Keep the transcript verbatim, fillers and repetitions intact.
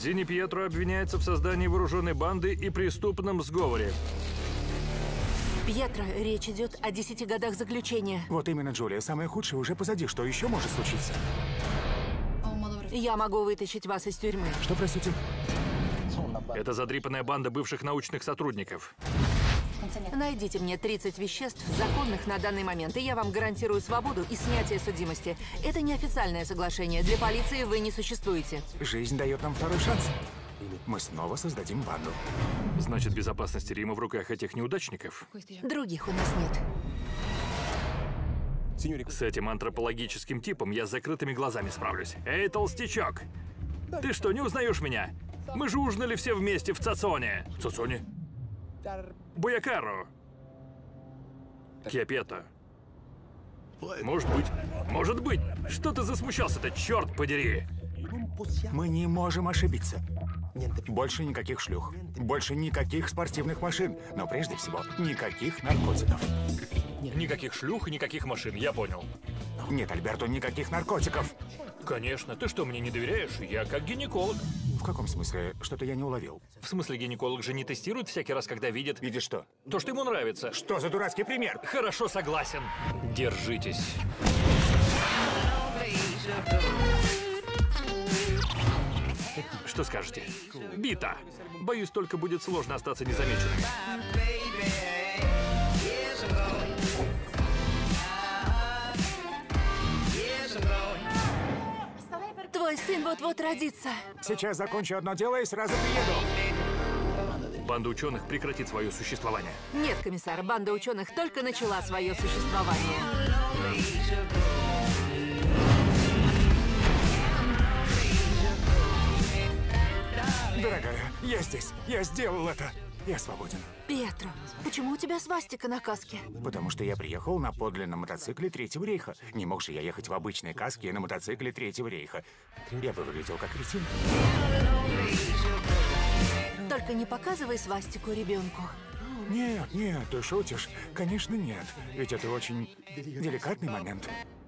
Дзини Пьетро обвиняется в создании вооруженной банды и преступном сговоре. Пьетро, речь идет о десяти годах заключения. Вот именно, Джулия. Самое худшее уже позади. Что еще может случиться? Я могу вытащить вас из тюрьмы. Что, простите? Это задрипанная банда бывших научных сотрудников. Найдите мне тридцать веществ, законных на данный момент, и я вам гарантирую свободу и снятие судимости. Это неофициальное соглашение. Для полиции вы не существуете. Жизнь дает нам второй шанс. Мы снова создадим банду. Значит, безопасность Рима в руках этих неудачников? Других у нас нет. С этим антропологическим типом я с закрытыми глазами справлюсь. Эй, толстячок! Ты что, не узнаешь меня? Мы же ужинали все вместе в Цацоне. В Цацоне? Буякару. Киапето. Может быть. Может быть. Что ты засмущался-то, черт подери? Мы не можем ошибиться. Больше никаких шлюх. Больше никаких спортивных машин. Но прежде всего, никаких наркотиков. Никаких шлюх и никаких машин, я понял. Нет, Альберто, никаких наркотиков. Конечно. Ты что, мне не доверяешь? Я как гинеколог. В каком смысле? Что-то я не уловил. В смысле, гинеколог же не тестирует всякий раз, когда видит... Видишь что? То, что ему нравится. Что за дурацкий пример? Хорошо, согласен. Держитесь. Что скажете? Бита. Боюсь, только будет сложно остаться незамеченным. Твой сын вот-вот родится. Сейчас закончу одно дело и сразу приеду. Банда ученых прекратит свое существование. Нет, комиссар, банда ученых только начала свое существование. Дорогая, я здесь. Я сделал это. Я свободен. Пьетро, почему у тебя свастика на каске? Потому что я приехал на подлинном мотоцикле Третьего рейха. Не мог же я ехать в обычной каске и на мотоцикле Третьего рейха. Я бы выглядел как кретин. Только не показывай свастику ребенку. Нет, нет, ты шутишь. Конечно, нет. Ведь это очень деликатный момент.